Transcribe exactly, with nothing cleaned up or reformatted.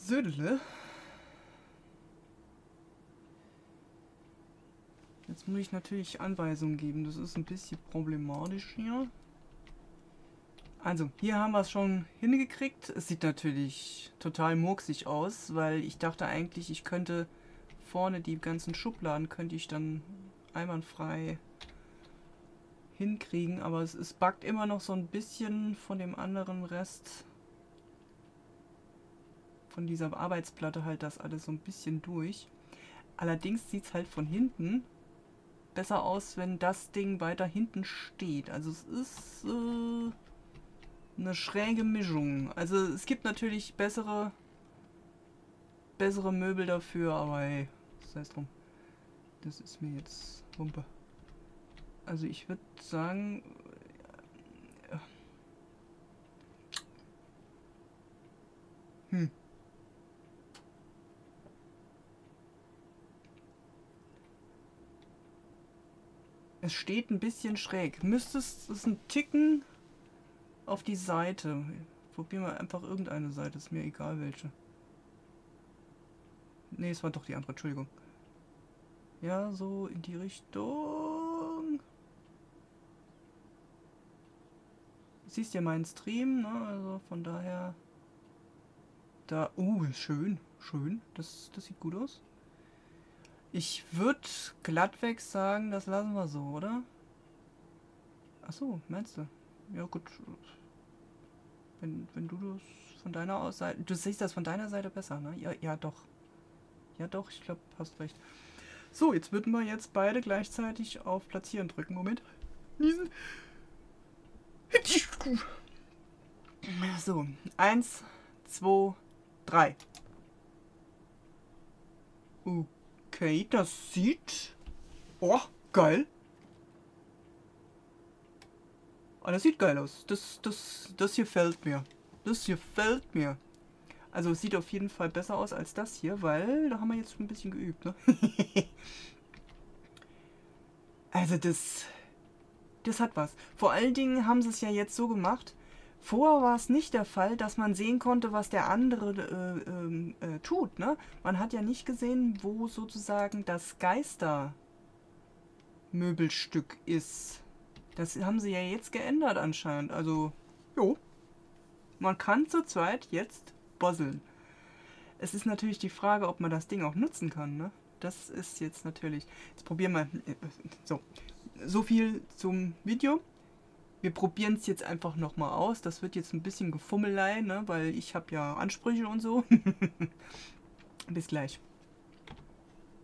Södele. Jetzt muss ich natürlich Anweisungen geben. Das ist ein bisschen problematisch hier. Also, hier haben wir es schon hingekriegt. Es sieht natürlich total murksig aus, weil ich dachte eigentlich, ich könnte vorne die ganzen Schubladen könnte ich dann einwandfrei hinkriegen, aber es, es backt immer noch so ein bisschen von dem anderen Rest von dieser Arbeitsplatte halt das alles so ein bisschen durch. Allerdings sieht es halt von hinten besser aus, wenn das Ding weiter hinten steht. Also es ist äh, eine schräge Mischung. Also es gibt natürlich bessere bessere Möbel dafür, aber hey, sei es drum. Das ist mir jetzt Wumpe. Also ich würde sagen, äh, hm. Es steht ein bisschen schräg. Müsstest es einen Ticken auf die Seite. Probieren wir einfach irgendeine Seite, ist mir egal welche. Ne, es war doch die andere, Entschuldigung. Ja, so in die Richtung. Du siehst ja meinen Stream, ne? Also von daher. Da. Uh, schön, schön. Das, das sieht gut aus. Ich würde glattweg sagen, das lassen wir so, oder? Achso, meinst du? Ja gut. Wenn, wenn du das von deiner Seite... Du siehst das von deiner Seite besser, ne? Ja, ja doch. Ja doch, ich glaube, hast recht. So, jetzt würden wir jetzt beide gleichzeitig auf Platzieren drücken. Moment. Niesen. So, eins, zwei, drei. Okay, das sieht... Oh, geil. Oh, das sieht geil aus. Das, das, das hier gefällt mir. Das hier gefällt mir. Also es sieht auf jeden Fall besser aus als das hier, weil da haben wir jetzt schon ein bisschen geübt, ne? Also das... Das hat was. Vor allen Dingen haben sie es ja jetzt so gemacht. Vorher war es nicht der Fall, dass man sehen konnte, was der andere äh, äh, äh, tut, ne? Man hat ja nicht gesehen, wo sozusagen das Geistermöbelstück ist. Das haben sie ja jetzt geändert anscheinend. Also, jo. Man kann zu zweit jetzt bosseln. Es ist natürlich die Frage, ob man das Ding auch nutzen kann, ne? Das ist jetzt natürlich... Jetzt probieren wir... So. So viel zum Video. Wir probieren es jetzt einfach nochmal aus. Das wird jetzt ein bisschen Gefummelei, ne? Weil ich habe ja Ansprüche und so. Bis gleich.